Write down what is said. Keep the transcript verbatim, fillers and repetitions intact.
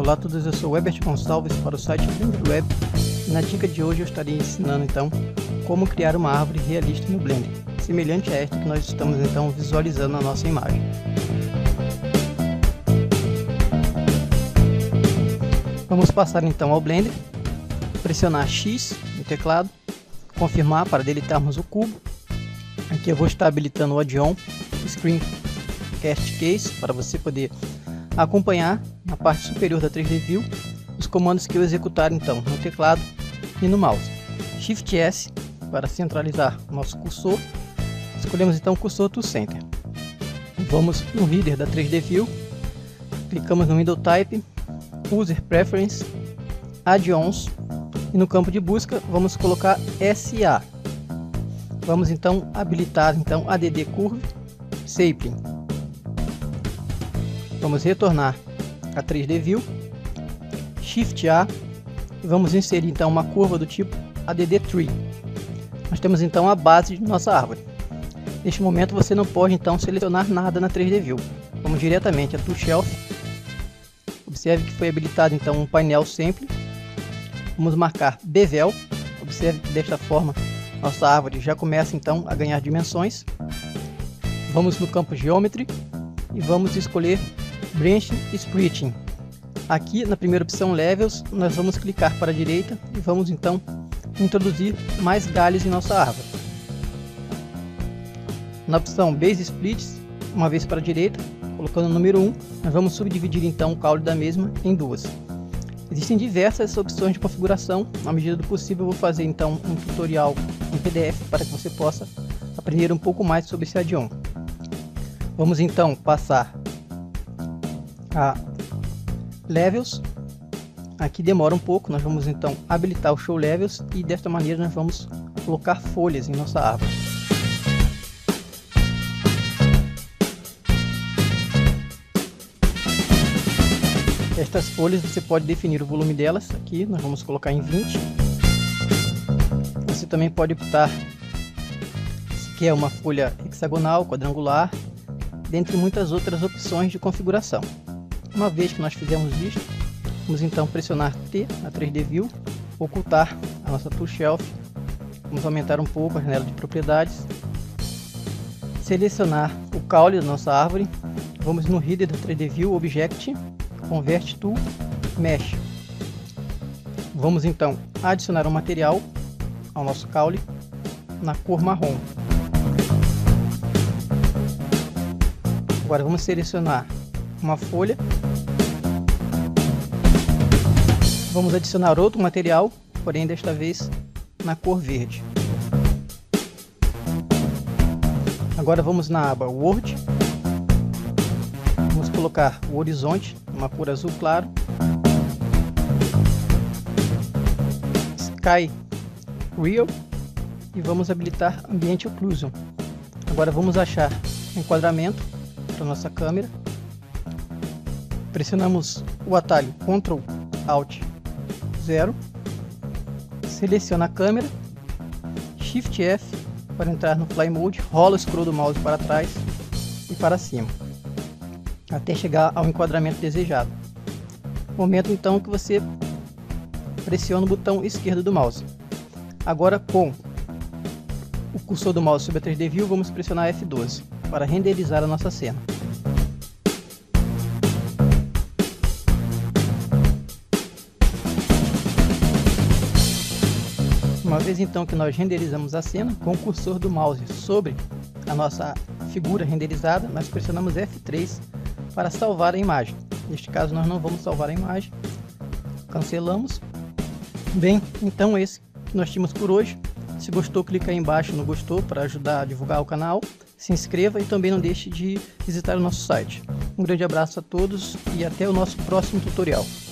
Olá a todos, eu sou o Herbert Gonçalves para o site Blender Web e na dica de hoje eu estarei ensinando então como criar uma árvore realista no Blender, semelhante a esta que nós estamos então visualizando na nossa imagem. Vamos passar então ao Blender, pressionar X no teclado, confirmar para deletarmos o cubo. Aqui eu vou estar habilitando o add-on Screencast Case para você poder acompanhar na parte superior da três D View os comandos que eu executar então no teclado e no mouse. Shift S para centralizar o nosso cursor. Escolhemos então o cursor to center. Vamos no header da três D View, clicamos no Window Type, User Preference, Add-ons e no campo de busca vamos colocar S A. Vamos então habilitar então A D D Curve Sapling. Vamos retornar a três D View, Shift A e vamos inserir então uma curva do tipo A D D Tree. Nós temos então a base de nossa árvore. Neste momento você não pode então selecionar nada na três D View. Vamos diretamente a Tool Shelf. Observe que foi habilitado então um painel Sample. Vamos marcar Bevel. Observe que desta forma nossa árvore já começa então a ganhar dimensões. Vamos no campo Geometry e vamos escolher Branching e Splitting. Aqui na primeira opção Levels nós vamos clicar para a direita e vamos então introduzir mais galhos em nossa árvore. Na opção Base Splits, uma vez para a direita, colocando o número um, nós vamos subdividir então o caule da mesma em duas. Existem diversas opções de configuração. Na medida do possível eu vou fazer então um tutorial em P D F para que você possa aprender um pouco mais sobre esse add-on. Vamos então passar a Levels. Aqui demora um pouco, nós vamos então habilitar o Show Levels e desta maneira nós vamos colocar folhas em nossa árvore. Estas folhas você pode definir o volume delas, aqui nós vamos colocar em vinte. Você também pode optar se quer uma folha hexagonal, quadrangular, dentre muitas outras opções de configuração. Uma vez que nós fizemos isto, vamos então pressionar T na três D View, ocultar a nossa Tool Shelf, vamos aumentar um pouco a janela de propriedades, selecionar o caule da nossa árvore, vamos no header da três D View, Object, Convert to Mesh. Vamos então adicionar um material ao nosso caule na cor marrom. Agora vamos selecionar uma folha, vamos adicionar outro material, porém desta vez na cor verde. Agora vamos na aba World, vamos colocar o horizonte, uma cor azul claro, Sky Real e vamos habilitar Ambient Occlusion. Agora vamos achar enquadramento para nossa câmera, pressionamos o atalho Ctrl Alt zero, seleciona a câmera, Shift F para entrar no Fly Mode, rola o scroll do mouse para trás e para cima, até chegar ao enquadramento desejado. Momento então que você pressiona o botão esquerdo do mouse. Agora com o cursor do mouse sobre a três D View vamos pressionar F doze para renderizar a nossa cena. Uma vez então que nós renderizamos a cena, com o cursor do mouse sobre a nossa figura renderizada, nós pressionamos F três para salvar a imagem. Neste caso nós não vamos salvar a imagem, cancelamos. Bem, então esse que nós tínhamos por hoje. Se gostou, clica aí embaixo no gostou para ajudar a divulgar o canal, se inscreva e também não deixe de visitar o nosso site. Um grande abraço a todos e até o nosso próximo tutorial.